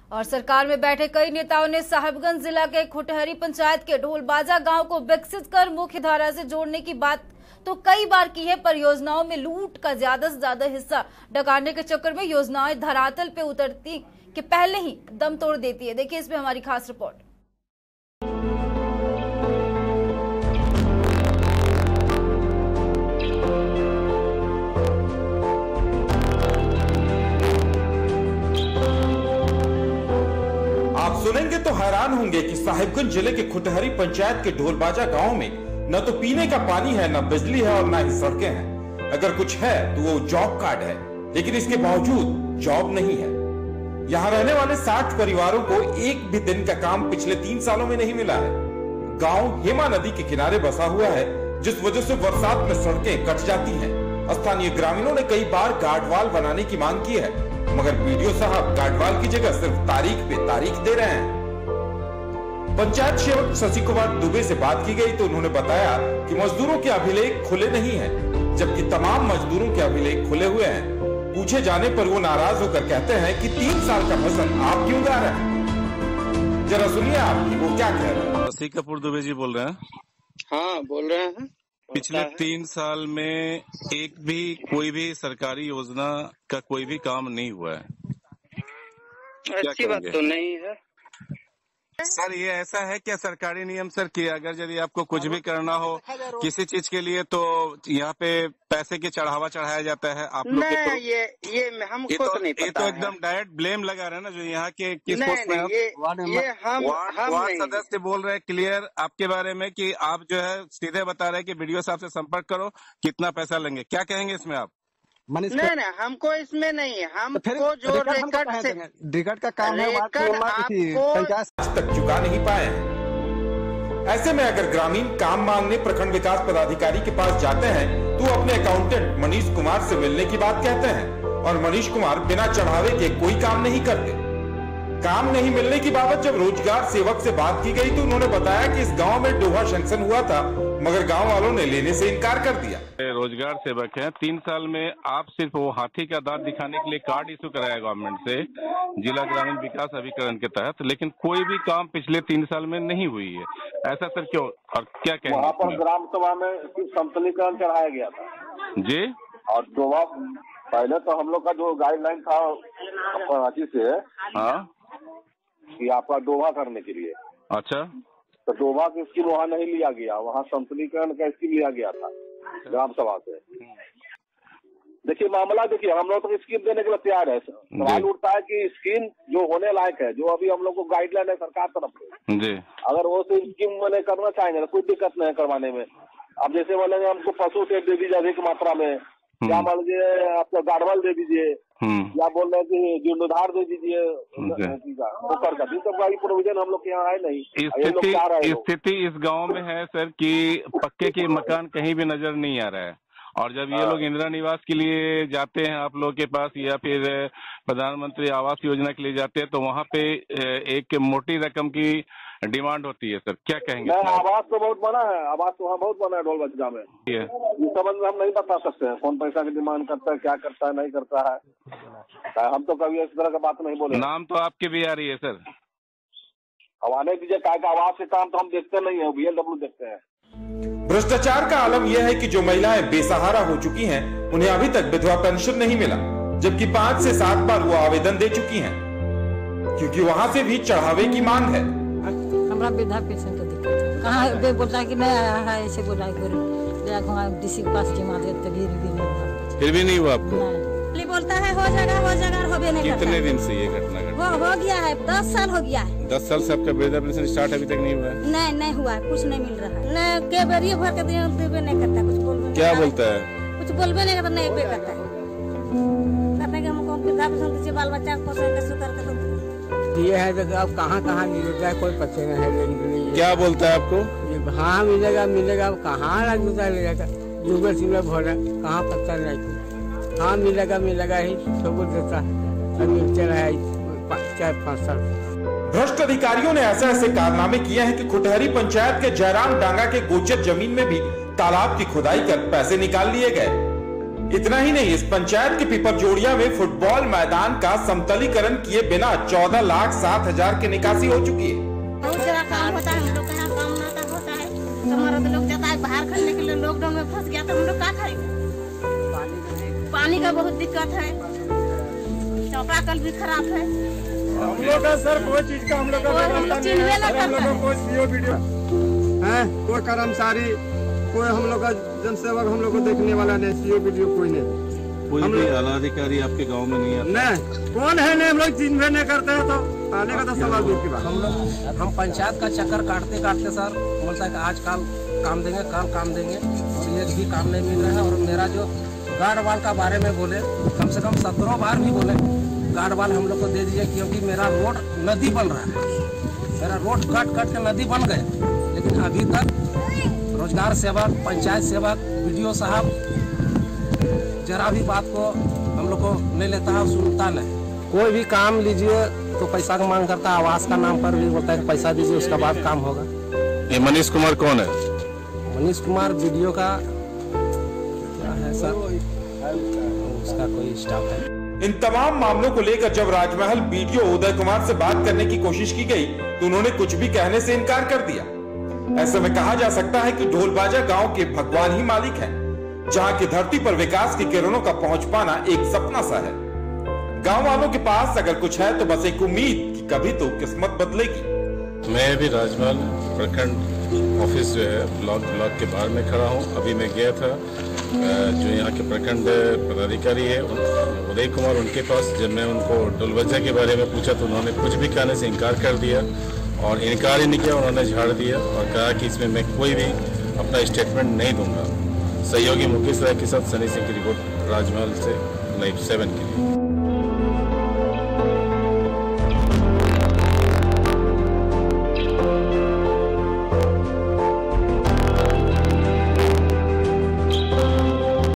और सरकार में बैठे कई नेताओं ने साहिबगंज जिला के खुटहरी पंचायत के ढोलबाजा गांव को विकसित कर मुख्य धारा से जोड़ने की बात तो कई बार की है, पर योजनाओं में लूट का ज्यादा से ज्यादा हिस्सा डकारने के चक्कर में योजनाएं धरातल पे उतरती के पहले ही दम तोड़ देती है। देखिए इसमें हमारी खास रिपोर्ट। आप सुनेंगे तो हैरान होंगे कि साहिबगंज जिले के खुटहरी पंचायत के ढोलबाजा गांव में न तो पीने का पानी है, न बिजली है और न ही सड़कें हैं। अगर कुछ है तो वो जॉब कार्ड है, लेकिन इसके बावजूद जॉब नहीं है। यहाँ रहने वाले 60 परिवारों को एक भी दिन का काम पिछले 3 सालों में नहीं मिला है। गांव हेमा नदी के किनारे बसा हुआ है, जिस वजह से बरसात में सड़कें कट जाती हैं। स्थानीय ग्रामीणों ने कई बार गार्डवाल बनाने की मांग की है, मगर बीडीओ साहब गार्डवाल की जगह सिर्फ तारीख पे तारीख दे रहे हैं। पंचायत सेवक शशि कुमार दुबे से बात की गई तो उन्होंने बताया कि मजदूरों के अभिलेख खुले नहीं हैं, जबकि तमाम मजदूरों के अभिलेख खुले हुए हैं। पूछे जाने पर वो नाराज होकर कहते हैं कि 3 साल का फसल आप क्यों गा रहे हैं। जरा सुनिए आपकी वो क्या कह रहे हैं। शशि कपूर दुबे जी बोल रहे हैं। हाँ, बोल रहे हैं। पिछले 3 साल में एक भी कोई भी सरकारी योजना का कोई भी काम नहीं हुआ है। अच्छी बात तो नहीं है सर। ये ऐसा है क्या सरकारी नियम सर कि अगर यदि आपको कुछ भी करना हो किसी चीज के लिए तो यहाँ पे पैसे के चढ़ावा चढ़ाया जाता है आप लोग तो ये हमको तो नहीं पता। ये तो एकदम डायरेक्ट ब्लेम लगा रहे हैं ना, जो यहाँ के किस पोस्ट में वार्ड सदस्य बोल रहे हैं क्लियर आपके बारे में कि आप जो है सीधे बता रहे हैं कि बीडीओ साहब से संपर्क करो, कितना पैसा लेंगे। क्या कहेंगे इसमें आप? नहीं, हमको इसमें नहीं है। हमको जो रिकॉर्ड का काम है आज तक चुका नहीं पाए हैं। ऐसे में अगर ग्रामीण काम मांगने प्रखंड विकास पदाधिकारी के पास जाते हैं तो अपने अकाउंटेंट मनीष कुमार से मिलने की बात कहते हैं, और मनीष कुमार बिना चढ़ावे के कोई काम नहीं करते। काम नहीं मिलने की बाबत जब रोजगार सेवक से बात की गई तो उन्होंने बताया कि इस गांव में डोहा सैंक्शन हुआ था, मगर गांव वालों ने लेने से इनकार कर दिया। रोजगार सेवक हैं, 3 साल में आप सिर्फ वो हाथी का दांत दिखाने के लिए कार्ड इशू कराया गवर्नमेंट से जिला ग्रामीण विकास अभिकरण के तहत, लेकिन कोई भी काम पिछले 3 साल में नहीं हुई है। ऐसा सर क्यों और क्या कहेंगे? वहाँ पर ग्राम सभा में सिर्फ संतलीकरण चढ़ाया गया था जी, और डोभा पहले तो हम लोग का जो गाइडलाइन था रांची से, हाँ, कि आपका डोभा करने के लिए। अच्छा, तो डोभा की स्कीम वहाँ नहीं लिया गया, वहाँ संतलीकरण का स्कीम लिया गया था ग्राम सभा से। देखिए मामला, देखिए हम लोग तो स्कीम देने के लिए तैयार है। सवाल उठता है कि स्कीम जो होने लायक है, जो अभी हम लोग को गाइडलाइन है सरकार तरफ से जी, अगर वो स्कीम मैंने करना चाहेंगे तो कोई दिक्कत नहीं है करवाने में। अब जैसे बोलेंगे हमको पशु टेप दे दीजिए अधिक मात्रा में, क्या मान लीजिए आपका गार्डवाल दे दीजिए, या बोल रहे हैं कि जीर्णोद्धार दे दीजिए, तो प्रोविजन हम लोग के यहाँ है नहीं। स्थिति इस गांव में है सर कि पक्के के मकान कहीं भी नजर नहीं आ रहा है, और जब ये लोग इंदिरा निवास के लिए जाते हैं आप लोग के पास या फिर प्रधानमंत्री आवास योजना के लिए जाते हैं तो वहाँ पे एक मोटी रकम की डिमांड होती है। सर क्या कहेंगे? आवास तो बहुत बना है, आवास तो वहाँ बहुत बना है ढोलबाजा में। इस संबंध में हम नहीं बता सकते हैं कौन पैसा की डिमांड करता है, क्या करता है, नहीं करता है। हम तो कभी इस तरह का बात नहीं बोले। नाम तो आपके भी आ रही है सर। अब आने दीजिए, क्या आवास के काम तो हम देखते नहीं है, BLW देखते हैं। भ्रष्टाचार का आलम यह है कि जो महिलाएं बेसहारा हो चुकी हैं, उन्हें अभी तक विधवा पेंशन नहीं मिला, जबकि 5 से 7 बार वो आवेदन दे चुकी हैं, क्योंकि वहां से भी चढ़ावे की मांग है। हमारा वृद्धा पेंशन का दिक्कत है, कहाँ बोलता है कि नहीं आया है, ऐसे बोला DC के पास जमा दे, तभी भी नहीं हुआ। फिर भी नहीं हुआ आपको? बोलता है हो जाएगा हो भी नहीं। कितने दिन से ये घटना हो गया है? 10 साल हो गया है। 10 साल से आपका वृद्धा पेंशन स्टार्ट अभी तक नहीं हुआ है? नहीं हुआ है, कुछ नहीं मिल रहा है। नहीं के बारी भर के देवे नहीं करता, कुछ बोलबे क्या बोलता है, कुछ बोलबे नहीं करता, नहीं पे करता है। कहते कि हमको वृद्धा पेंशन दीजिए, बाल बच्चा को पोषण कैसे करके ये है तो अब कहाँ मिलेगा है, कोई पता नहीं है। क्या बोलता है आपको? हाँ मिलेगा कहाँ मिलेगा, गूगल सिम भर कहाँ पता नहीं। हाँ मिलेगा ही सब देता है, चला है 4-5 साल। भ्रष्ट अधिकारियों ने ऐसे कारनामे किए हैं कि खुटहरी पंचायत के जयराम डांगा के गोचर जमीन में भी तालाब की खुदाई कर पैसे निकाल लिए गए। इतना ही नहीं, इस पंचायत के पिपरजोड़िया में फुटबॉल मैदान का समतलीकरण किए बिना 14,07,000 की निकासी हो चुकी है। बहुत जगह काम होता है, हम लोग का यहाँ काम नाता होता है, तो मर्द लोग जाता है बाहर खाने के लिए, लॉकडाउन में फंस गया तो हम लोग क्या खाएंगे? पानी का बहुत दिक्कत है, चापाकल भी खराब है। हम लोग का सर कोई चीज का हम लोग का कोई कर्मचारी, कोई हम लोग का जनसेवक हम लोग को देखने वाला नहीं, सीओ वीडियो कोई नहीं। कोई भी आला अधिकारी आपके गांव में नहीं आता? नहीं, कौन है नहीं, हम लोग चिन्ह नहीं करते हैं, तो आने का तो सवाल दूर की बात। हम पंचायत का चक्कर काटते काटते सर बोलता है कि आज काम देंगे, कल काम देंगे, और एक भी काम नहीं मिल रहा है। और मेरा जो गार्ड वाल का बारे में बोले, कम से कम 17 बार भी बोले गार्ड वाल हम लोग को दे दीजिए, क्योंकि मेरा रोड नदी बन रहा है, मेरा रोड कट के नदी बन गया। लेकिन अभी तक रोजगार सेवक, पंचायत सेवक, वीडियो साहब जरा भी बात को हम लोग को नहीं लेता है, सुनता नहीं। कोई भी काम लीजिए तो पैसा का मांग करता है, आवास का नाम पर भी बोलता है पैसा दीजिए उसके बाद काम होगा। ये मनीष कुमार कौन है? मनीष कुमार वीडियो का क्या है सर, उसका कोई स्टाफ है। इन तमाम मामलों को लेकर जब राजमहल बीडीओ उदय कुमार से बात करने की कोशिश की गई तो उन्होंने कुछ भी कहने से इनकार कर दिया। ऐसे में कहा जा सकता है कि ढोलबाजा गांव के भगवान ही मालिक हैं, जहां की धरती पर विकास की किरणों का पहुंच पाना एक सपना सा है। गांव वालों के पास अगर कुछ है तो बस एक उम्मीद कि कभी तो किस्मत बदलेगी। मैं भी राजमहल प्रखंड ऑफिस जो है ब्लॉक के बाहर में खड़ा हूँ। अभी मैं गया था, जो यहाँ के प्रखंड पदाधिकारी है उदय कुमार, उनके पास जब मैं उनको ढोलबाजा के बारे में पूछा तो उन्होंने कुछ भी कहने से इनकार कर दिया, और इनकार ही नहीं किया, उन्होंने झाड़ दिया और कहा कि इसमें मैं कोई भी अपना स्टेटमेंट नहीं दूंगा। सहयोगी मुकेश राय के साथ सनी सिंह की रिपोर्ट राजमहल से लाइव 7 के लिए।